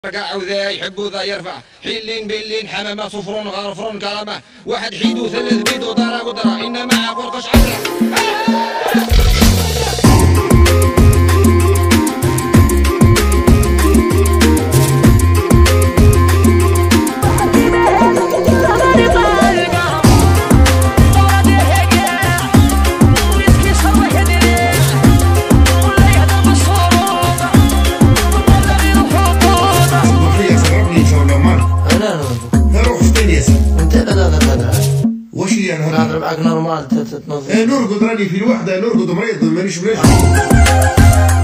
رقع وذا يحب وذا يرفع حلين بلين حمامة صفرون غرفرون كرامة واحد حيد وثلاث بيد وضرا قدرة إنما عقورقش عشرة واش هي نهضر معاك نورمال تتنظم. نرقد راني في الوحده نرقد مريض مانيش ملاش.